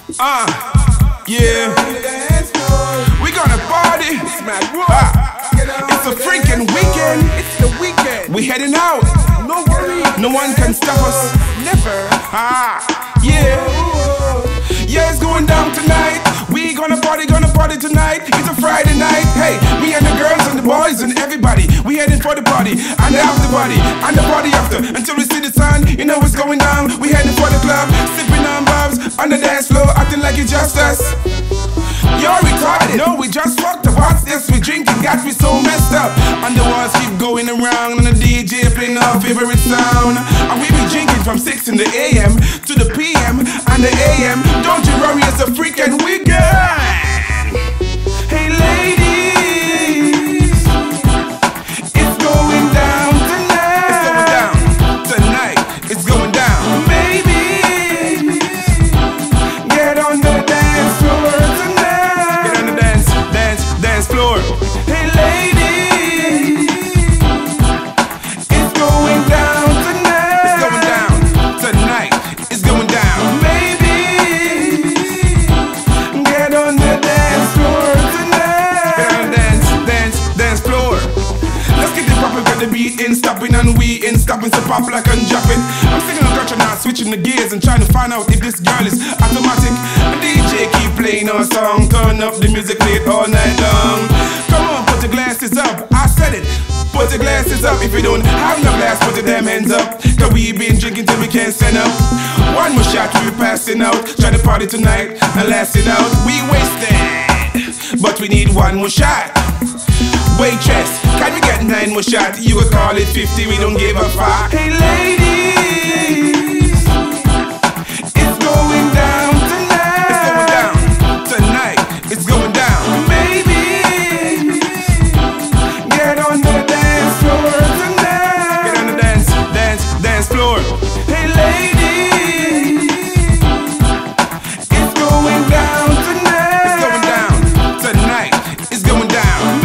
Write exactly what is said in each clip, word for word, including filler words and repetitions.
Uh, yeah. We gonna party. Ah, it's a freaking weekend. It's the weekend. We heading out. No worry. No one can stop us. Never. Ah, yeah. Yeah, it's going down tonight. We gonna party, gonna party tonight. It's a Friday night. Hey, me and the girls and the boys and everybody. We heading for the party and the after party and the party after. Until we see the sun, you know what's going down. We heading for the club, sipping on bobs on the dance floor, acting like it's just us. You're retarded. No, we just fucked up. What's this? We drinking, got me so messed up. And the walls keep going around, and the D J playing our favorite sound. And we be drinking from six in the A M to the P M and the A M. Don't you worry, it's a freaking weekend. Hey ladies, it's going down tonight. It's going down tonight. It's going down. Baby, get on the dance floor tonight. Get on the dance, dance, dance floor. Hey ladies, it's going down tonight. It's going down tonight. It's going down. Baby, get on the dance floor tonight. Get on the dance, dance, dance floor. Let's get the poppin', got the beat in, stopping and we in, stopping so pop like I'm dropping. I'm singing on culture now, switching the gears and trying to find out if this girl is automatic. The D J keep playing our song, turn up the music late all night long. Come on, put your glasses up, I said it. Put your glasses up, if you don't have no glass, put your damn hands up. Cause we been drinking till we can't stand up. One more shot, we be passing out. Try to party tonight and last it out. We wasted, but we need one more shot. Waitress, can we get nine more shots? You could call it fifty, we don't give a fuck. Hey ladies, it's going down tonight. It's going down tonight. It's going down. Baby, get on the dance floor tonight. Get on the dance, dance, dance floor. Hey ladies, it's going down tonight. It's going down tonight. It's going down.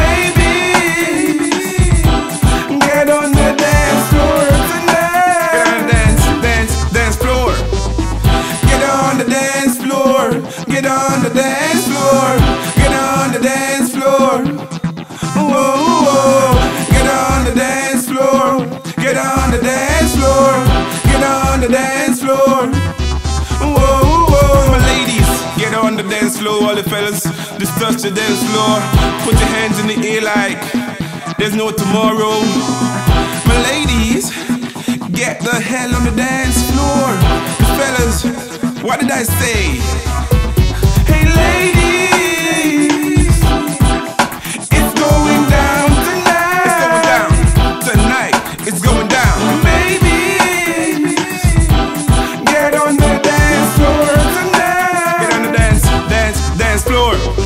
Get on the dance floor tonight. Get on the dance, dance, dance floor. Get on the dance floor. Get on the dance floor. Get on the dance floor. Whoa, whoa. Get on the dance floor. Get on the dance floor. Get on the dance floor. Whoa, whoa. My ladies, get on the dance floor. All the fellas, just touch the dance floor. Put your hands in the air like there's no tomorrow. My ladies, get the hell on the dance floor. The fellas, what did I say? Hey ladies, it's going down tonight. It's going down tonight. It's going down. Baby, get on the dance floor tonight. Get on the dance, dance, dance floor.